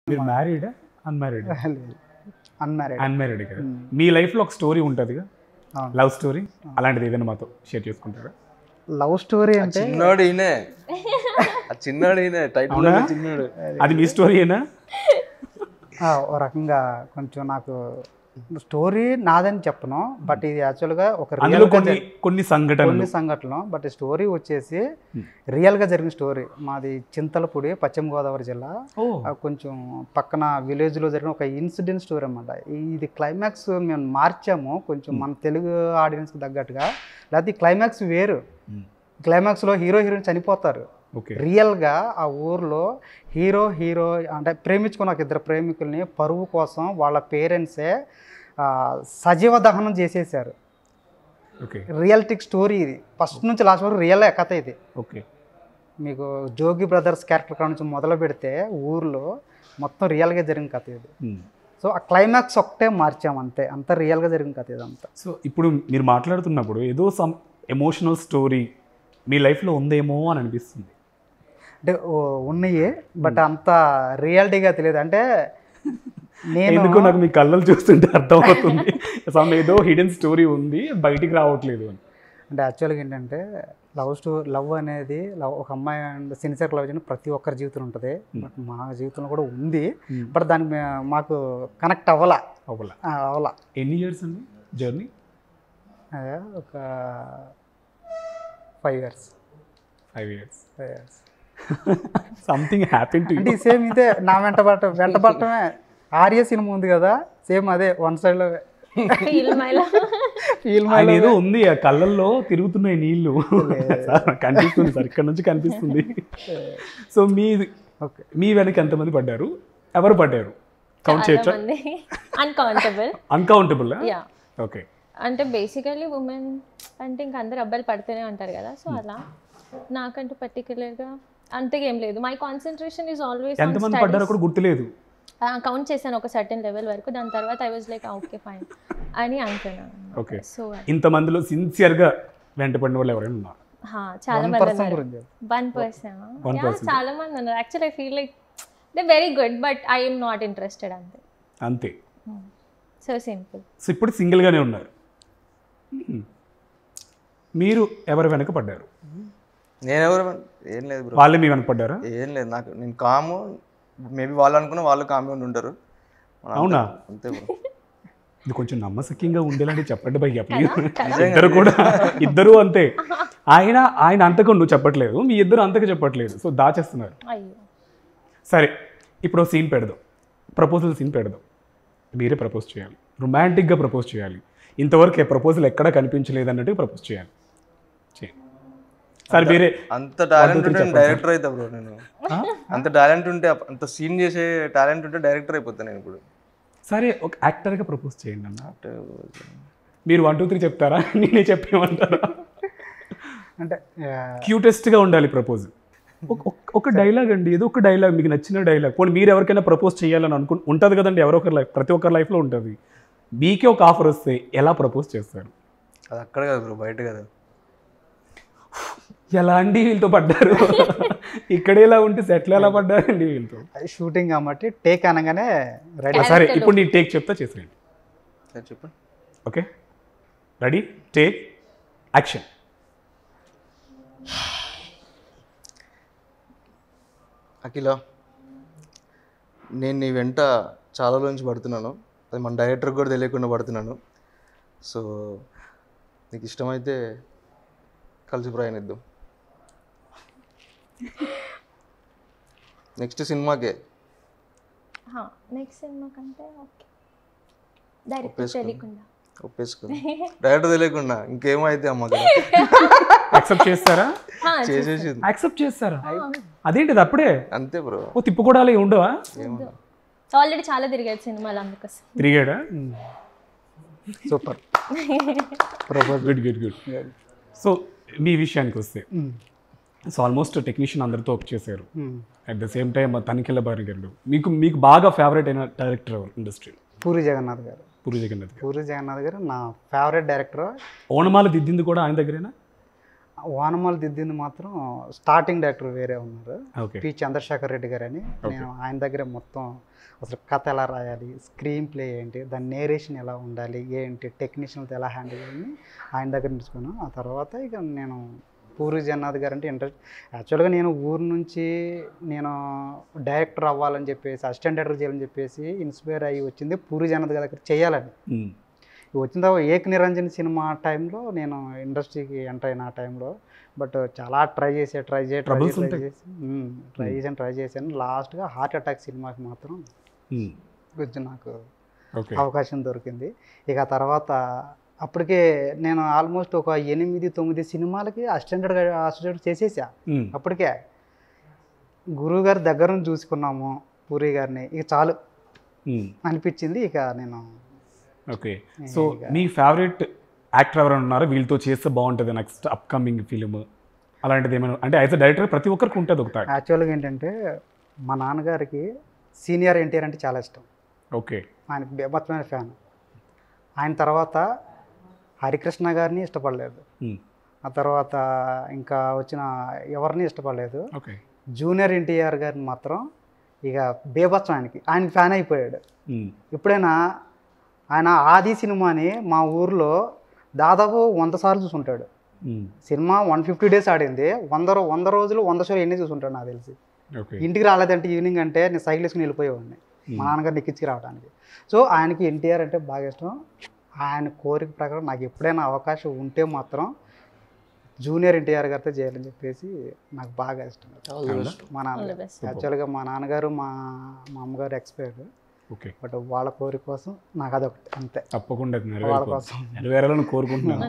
మీరు married unmarried? Unmarried కదా. మీ లైఫ్లో ఒక స్టోరీ ఉంటుందిగా, లవ్ స్టోరీ, అలాంటిది ఏదైనా మాతో షేర్ చేసుకుంటారా? లవ్ స్టోరీ అంటే చిన్నోడు ఈయనే, చిన్నోడు ఈయనే, టైటిల్ చిన్నోడు. అది మీ స్టోరీయేనా? ఓ రకంగా కొంచెం నాకు స్టోరీ నాదని చెప్పను, బట్ ఇది యాక్చువల్గా ఒక కొన్ని సంఘటనలు. బట్ స్టోరీ వచ్చేసి రియల్గా జరిగిన స్టోరీ. మాది చింతలపూడి, పశ్చిమ గోదావరి జిల్లా. కొంచెం పక్కన విలేజ్లో జరిగిన ఒక ఇన్సిడెంట్ స్టోరీ అన్నమాట. ఇది క్లైమాక్స్ మేము మార్చాము కొంచెం మన తెలుగు ఆడియన్స్కి తగ్గట్టుగా. లేకపోతే క్లైమాక్స్ వేరు. క్లైమాక్స్లో హీరో హీరోయిన్ చనిపోతారు. రియల్గా ఆ ఊర్లో హీరో అంటే ప్రేమించుకున్న ఒక ఇద్దరు ప్రేమికుల్ని పరువు కోసం వాళ్ళ పేరెంట్సే సజీవ దహనం చేసేసారు. రియల్టిక్ స్టోరీ ఇది. ఫస్ట్ నుంచి లాస్ట్ వరకు రియల్ కథ ఇది. మీకు జోగి బ్రదర్స్ క్యారెక్టర్ కాడ నుంచి మొదలు పెడితే ఊర్లో మొత్తం రియల్గా జరిగిన కథ ఇది. సో ఆ క్లైమాక్స్ ఒక్కటే మార్చాము అంతే, అంత రియల్గా జరిగిన కథ ఇదంతా. సో ఇప్పుడు మీరు మాట్లాడుతున్నప్పుడు ఏదో సమ్ ఎమోషనల్ స్టోరీ మీ లైఫ్లో ఉందేమో అని అనిపిస్తుంది. అంటే ఉన్నాయి, బట్ అంత రియాలిటీగా తెలియదు. అంటే ఎందుకు నాకు మీ కళ్ళలు చూస్తుంటే అర్థమవుతుంది సమ్ ఏదో హిడెన్ స్టోరీ ఉంది, బయటికి రావట్లేదు అని. అంటే యాక్చువల్గా ఏంటంటే లవ్ అనేది ఒక అమ్మాయి అండ్ సిన్సియర్ లవ్ చేయడం ప్రతి ఒక్కరి జీవితంలో ఉంటుంది. బట్ మా జీవితంలో కూడా ఉంది, బట్ దానికి మాకు కనెక్ట్ అవ్వాలా. ఎన్ని ఇయర్స్ అండి జర్నీ? ఒక 5 years. Something happen to you. అంటే సేమ్ ఇదే నా వెంట పడటమే. ఆర్య సినిమా ఉంది కదా, సేమ్ అదే వన్ సైడ్ లో ఏదో ఉంది ఆ కళ్ళల్లో తిరుగుతున్నాయి నీళ్లు కనిపిస్తుంది సార్, ఇక్కడ నుంచి కనిపిస్తుంది. సో మీ వెనక ఎంతమంది పడ్డారు, ఎవరు పడ్డారు? కౌంట్ చేయొచ్చా? అన్కౌంటబుల్. ఓకే. అంటే బేసికలీ ఉమెన్ అంటే ఇంకా అందరు అబ్బాయిలు పడుతూనే ఉంటారు కదా, సో అలా నాకంటూ పర్టికులర్గా అంతగా ఏం లేదు. My concentration is always. ఎంతమంది పడ్డారో కూడా గుర్తులేదు. కౌంట్ చేశాను ఒక సర్టెన్ లెవెల్ వరకు, దాని తర్వాత I was like okay fine అని అనుకున్నాను. ఓకే. సో ఇంతమందిలో సిన్సియర్గా వెంటపడిన వాళ్ళు ఎవరైనా ఉన్నారు? చాలా మంది ఉన్నారు. 1%. చాలా మంది ఉన్నారు. Actually I feel like they very good, but I'm not interested అంతే. So simple. సో ఇప్పుడు సింగిల్గానే ఉన్నారు. మీరు ఎవరు వెనక పడ్డారు? నేనెవరు ఏం లేదు బ్రో. వాళ్ళే మీ వెనక పడ్డారా? ఏం లేదు, నాకు నేను కాము. మేబీ వాళ్ళు అనుకున్న వాళ్ళు కామే ఉండి ఉంటారు. అవునా? అంతే బ్రో. ఇది కొంచెం నమ్మసక్యంగా ఉండేలాంటి చెప్పండి భయ్య ప్లీజ్. ఇద్దరు అంతే. ఆయన అంతకు నువ్వు చెప్పట్లేదు, మీ ఇద్దరు అంతకు చెప్పట్లేదు, సో దాచేస్తున్నారు. సరే ఇప్పుడు సీన్ పెడదాం, ప్రపోజల్ సీన్ పెడదాం. మీరే ప్రపోజ్ చేయాలి, రొమాంటిక్గా ప్రపోజ్ చేయాలి. ఇంతవరకు ప్రపోజల్ ఎక్కడా కనిపించలేదు అన్నట్టు ప్రపోజ్ చేయాలి. సరే మీరే. అంత టాలెంట్ ఉంటే డైరెక్టర్ అవుతా బ్రో. నేను అంత టాలెంట్ ఉంటే, అంత సీన్ చేసే టాలెంట్ ఉంటే డైరెక్టర్ అయిపోతాను నేను ఇప్పుడు. సరే ఒక యాక్టర్గా ప్రపోజ్ చేయండి అన్న. మీరు 1 2 3 చెప్తారా, నేనే చెప్పేమంటారా? అంటే క్యూటెస్ట్గా ఉండాలి ప్రపోజల్. ఒక డైలాగ్ అండి, ఏదో ఒక డైలాగ్ మీకు నచ్చిన డైలాగ్. పోనీ మీరు ఎవరికైనా ప్రపోజ్ చేయాలని ఉంటుంది కదండి, ఎవరో ఒకరి లైఫ్, ప్రతి ఒక్కరి లైఫ్లో ఉంటుంది. మీకే ఒక ఆఫర్ వస్తే ఎలా ప్రపోజ్ చేస్తారు? అది అక్కడ కదా బ్రో, బయట కదా. ఎలా అండి వీళ్ళతో పడ్డారు? ఇక్కడే ఎలా ఉంటే సెట్లు ఎలా పడ్డారండి వీళ్ళతో? షూటింగ్ కాబట్టి టేక్ అనగానే రెడీ. సరే ఇప్పుడు నేను టేక్ చెప్తా, చేసేయండి. చెప్పండి. Okay, ready, take, action. Akhila, నేను నీ వెంట చాలా రోజు పడుతున్నాను. అది మన డైరెక్టర్కి కూడా తెలియకుండా పడుతున్నాను. సో నీకు ఇష్టమైతే కలిసి ప్రయాణిద్దాం. నెక్స్ట్ సినిమాకే. నెక్స్ట్ సినిమా కంటే ఓకే, డైరెక్టర్ తెలియకుండా ఒప్పేసుకుంది. డైరెక్టర్ తెలియకుండా ఇంకేమైతే అమ్మ యాక్సెప్ట్ చేస్తారా? చేసేసింది. యాక్సెప్ట్ చేస్తారా? అదేంటిది అప్పుడే? అంతే బ్రో. ఓ తిప్పుకోవడాలు ఉండవా? ఆల్రెడీ చాలా తిరిగాడు సినిమాలు, అందుకోసం. తిరిగాడా? సూపర్. గుడ్. సో మీ విషయానికి వస్తే, సో ఆల్మోస్ట్ టెక్నీషియన్ అందరితో వర్క్ చేశారు. అట్ ద సేమ్ టైం తనిఖీల బారి గారు. మీకు బాగా ఫేవరెట్ అయిన డైరెక్టర్ ఇండస్ట్రీ? పూరి జగన్నాథ్ గారు. పూరి జగన్నాథ్ గారు నా ఫేవరెట్ డైరెక్టర్. ఓనమాలు దిద్దింది కూడా ఆయన దగ్గరేనా? వానమాలు దిద్దింది మాత్రం స్టార్టింగ్ డైరెక్టర్ వేరే ఉన్నారు, ఓకే పి చంద్రశేఖర్ రెడ్డి గారు అని. నేను ఆయన దగ్గరే మొత్తం అసలు కథ ఎలా రాయాలి, స్క్రీన్ ప్లే ఏంటి, దాని నేరేషన్ ఎలా ఉండాలి, ఏంటి టెక్నీషియన్తో ఎలా హ్యాండిల్ చేయాలని ఆయన దగ్గర నేర్చుకున్నాను. ఆ తర్వాత ఇక నేను పూరి జగన్నాథ్ గారు అంటే ఇంట్రెస్ట్. యాక్చువల్గా నేను ఊరు నుంచి నేను డైరెక్టర్ అవ్వాలని చెప్పేసి, అసిస్టెంట్ డైరెక్టర్ చేయాలని చెప్పేసి ఇన్స్పైర్ అయ్యి వచ్చింది పూరి జగన్నాథ్ గారి దగ్గర చేయాలని. వచ్చిన తర్వాత ఏక్ నిరంజన్ సినిమా టైంలో నేను ఇండస్ట్రీకి ఎంటర్ అయిన ఆ టైంలో. బట్ చాలా ట్రై చేశాను. లాస్ట్గా హార్ట్ అటాక్ సినిమాకి మాత్రం కొంచెం నాకు అవకాశం దొరికింది. ఇక తర్వాత అప్పటికే నేను ఆల్మోస్ట్ ఒక 8-9 సినిమాలకి అసిస్టెంట్ చేసేసా. అప్పటికే గురువు గారి దగ్గర నుంచి చూసుకున్నాము పూరి గారిని, ఇక చాలు అనిపించింది. ఇక నేను ఓకే. సో మీ ఫేవరెట్ యాక్టర్ ఎవరైనా ఉన్నారో వీళ్ళతో చేస్తే బాగుంటుంది నెక్స్ట్ అప్కమింగ్ ఫిలిం అలాంటిది ఏమైనా? అంటే యాజ్ అ డైరెక్టర్ ప్రతి ఒక్కరికి ఉంటుంది ఒక థాట్. యాక్చువల్గా ఏంటంటే మా నాన్నగారికి సీనియర్ ఎన్టీఆర్ అంటే చాలా ఇష్టం. ఓకే. ఆయనకు బేభత్సమైన ఫ్యాన్. ఆయన తర్వాత హరికృష్ణ గారిని ఇష్టపడలేదు, ఆ తర్వాత ఇంకా వచ్చిన ఎవరిని ఇష్టపడలేదు. ఓకే. జూనియర్ ఎన్టీఆర్ గారిని మాత్రం ఇక బేభత్సం ఆయనకి ఫ్యాన్ అయిపోయాడు. ఎప్పుడైనా ఆయన ఆది సినిమాని మా ఊర్లో దాదాపు 100 సార్లు చూసుంటాడు. సినిమా 150 days ఆడింది, 100 రోజులు 100 షోలు ఎన్ని చూసుంటాడు నాకు తెలిసి. ఇంటికి రాలేదంటే ఈవినింగ్ అంటే నేను సైకిల్ వేసుకుని వెళ్ళిపోయేవాడిని మా నాన్నగారిని ఎక్కించి రావడానికి. సో ఆయనకి ఎన్టీఆర్ అంటే బాగా ఇష్టం. ఆయన కోరిక ప్రకారం నాకు ఎప్పుడైనా అవకాశం ఉంటే మాత్రం జూనియర్ ఎన్టీఆర్ గారితో చేయాలని చెప్పేసి నాకు బాగా ఇష్టం. మా నాన్నగారు యాక్చువల్గా మా నాన్నగారు మా అమ్మగారు ఎక్స్పైర్డ్. ఓకే. బట్ వాళ్ళ కోరిక కోసం నాకు అదొకటి అంతే. తప్పకుండా వాళ్ళ కోసం నెరవేరాలని కోరుకుంటున్నాను.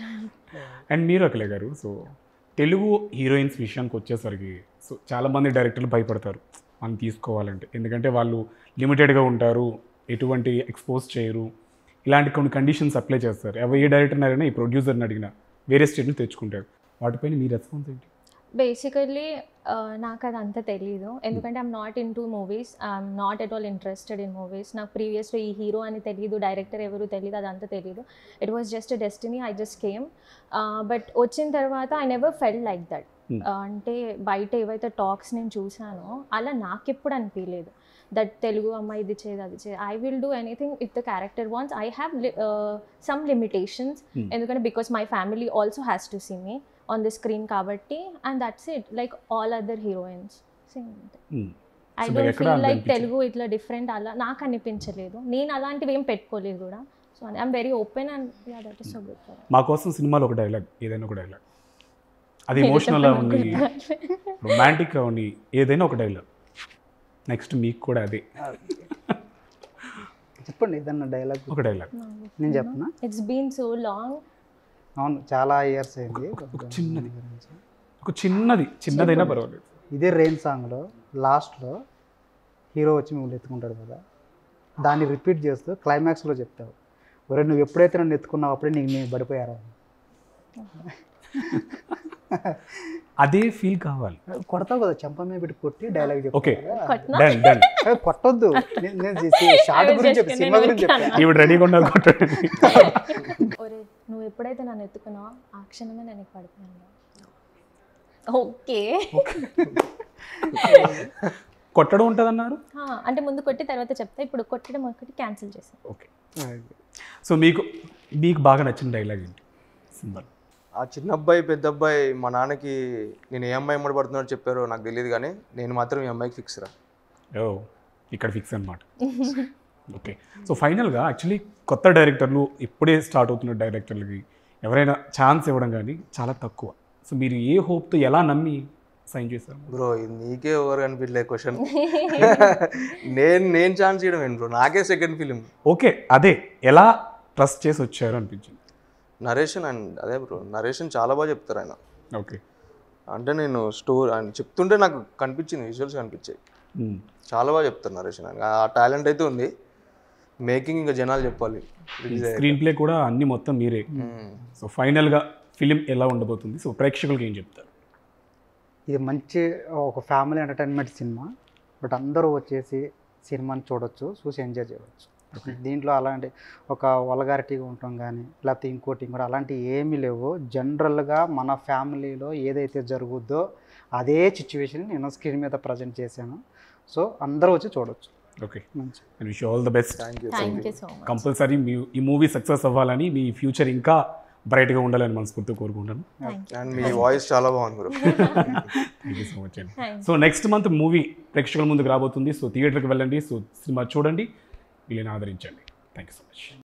అండ్ మీరు అఖిల గారు, సో తెలుగు హీరోయిన్స్ విషయానికి వచ్చేసరికి సో చాలామంది డైరెక్టర్లు భయపడతారు మనం తీసుకోవాలంటే, ఎందుకంటే వాళ్ళు లిమిటెడ్గా ఉంటారు, ఎటువంటి ఎక్స్పోజ్ చేయరు, ఇలాంటి కొన్ని కండిషన్స్ అప్లై చేస్తారు. ఏ డైరెక్టర్ని అడిగినా ఈ ప్రొడ్యూసర్ని అడిగినా వేరే స్టేట్ని తెచ్చుకుంటారు. వాటిపైన మీ రెస్పాన్స్ ఏంటి? బేసికల్లీ నాకు అది అంత తెలీదు, ఎందుకంటే I'm not into movies, I'm not at all interested in movies. నాకు ప్రీవియస్లో ఈ హీరో అని తెలీదు, డైరెక్టర్ ఎవరు తెలీదు, అదంతా తెలీదు. It was just a destiny, I just came. But వచ్చిన తర్వాత I never felt like that. అంటే బయట ఏవైతే టాక్స్ నేను చూసానో అలా నాకు ఎప్పుడు అనిపించలేదు దట్ తెలుగు అమ్మాయి ఇది చేయదు అది చేయదు. I will do anything if the character wants. I have some limitations, ఎందుకంటే because my family also has to see me on the screen కాబట్టి, and that's it. Like all other heroines same. I don't feel like Telugu ఇట్లా different అలా నాకు అనిపించలేదు. నేను అలాంటివి ఏం పెట్టుకోలేదు కూడా. So I'm very open and that is so good. మా కోసం సినిమాలో ఒక డైలాగ్, ఏదైనా ఒక డైలాగ్, అది ఎమోషనల్ ఉంది, రొమాంటిక్ ఉంది, ఏదైనా ఒక డైలాగ్. నెక్స్ట్ మీకు కూడా అదే చెప్పండి, ఏదన్నా డైలాగ్. ఒక డైలాగ్ నేను చెప్పనా? It's been so long. అవును, చాలా ఇయర్స్ అయింది. ఒక చిన్నదైనా పర్వాలేదు. ఇదే రెయిన్ సాంగ్లో లాస్ట్లో హీరో వచ్చి మిమ్మల్ని ఎత్తుకుంటాడు కదా, దాన్ని రిపీట్ చేస్తూ క్లైమాక్స్లో చెప్తావు, ఒరే నువ్వు ఎప్పుడైతే నన్ను ఎత్తుకున్నావు అప్పుడే నీకు నేను పడిపోయారా. అదే ఫీల్ కావాలి. కొడతావు కదా, చెంప మీద పెట్టి కొట్టి డైలాగ్ చెప్పు. Okay, done done. కొట్టొద్దు, షార్ట్ గురించి చెప్పి, సినిమా గురించి చెప్పి. ఇవి రెడీగా ఉన్నారు కొట్టండి. ఒరే నువ్వు ఎప్పుడైతే నన్ను ఎత్తుకున్నావో ఆ క్షణమే నేను పడిపోయాను. ఓకే, కొట్టడం ఉంటుంది అన్నారు అంటే ముందు కొట్టి తర్వాత చెప్తా, ఇప్పుడు కొట్టడం ఒకటి క్యాన్సిల్ చేసాను. ఓకే. సో మీకు బాగా నచ్చిన డైలాగ్ ఏంటి సింబల్? ఆ చిన్న అబ్బాయి పెద్ద అబ్బాయి మా నాన్నకి నేను ఏ అమ్మాయి ఎమ్మడి పడుతున్నాడో చెప్పారో నాకు తెలియదు, కానీ నేను మాత్రం ఈ అమ్మాయికి ఫిక్స్ రా. ఓ, ఇక్కడ ఫిక్స్ అనమాట. ఓకే. సో ఫైనల్గా యాక్చువల్లీ కొత్త డైరెక్టర్లు, ఇప్పుడే స్టార్ట్ అవుతున్న డైరెక్టర్లకి ఎవరైనా ఛాన్స్ ఇవ్వడం కానీ చాలా తక్కువ. సో మీరు ఏ హోప్తో ఎలా నమ్మి సైన్ చేశారు? బ్రో ఇది నీకే ఎవరు కనిపించలే క్వశ్చన్. నేను ఛాన్స్ ఇవ్వడం ఏంటి బ్రో, నాకే సెకండ్ ఫిలిం. ఓకే, అదే ఎలా ట్రస్ట్ చేసి వచ్చారు అనిపించింది. నరేషన్ అండ్ అదే బ్రో, నరేషన్ చాలా బాగా చెప్తారు ఆయన. ఓకే. అంటే నేను స్టోరీ ఆయన చెప్తుంటే నాకు కనిపించింది, విజువల్స్ కనిపించాయి, చాలా బాగా చెప్తారు నరేషన్. ఆ టాలెంట్ అయితే ఉంది, మేకింగ్ ఇంకా జనాలు చెప్పాలి. స్క్రీన్ ప్లే కూడా అన్ని మొత్తం మీరే. సో ఫైనల్గా ఫిలిం ఎలా ఉండబోతుంది? సో ప్రేక్షకులకి ఏం చెప్తారు? ఇది మంచి ఒక ఫ్యామిలీ ఎంటర్టైన్మెంట్ సినిమా, బట్ అందరూ వచ్చేసి సినిమాని చూడొచ్చు, చూసి ఎంజాయ్ చేయవచ్చు. దీంట్లో అలాంటి ఒక వల్గారిటీగా ఉండటం కానీ లేకపోతే ఇంకోటి కూడా అలాంటివి ఏమీ లేవు. జనరల్గా మన ఫ్యామిలీలో ఏదైతే జరుగుద్దో అదే సిచ్యువేషన్ నేను స్క్రీన్ మీద ప్రజెంట్ చేశాను. సో అందరూ వచ్చి చూడొచ్చు. Okay, and wish all the best. Thank you so much. Compulsory ఈ మూవీ సక్సెస్ అవ్వాలని, మీ ఫ్యూచర్ ఇంకా బ్రైట్గా ఉండాలని మనస్ఫూర్తిగా కోరుకుంటాను. అండ్ మీ వాయిస్ చాలా బాగుంది bro. Thank you so much అండి. సో నెక్స్ట్ మంత్ మూవీ ప్రేక్షకుల ముందుకు రాబోతుంది. సో థియేటర్కి వెళ్ళండి, సో సినిమా చూడండి, వీళ్ళని ఆదరించండి. Thank you so much.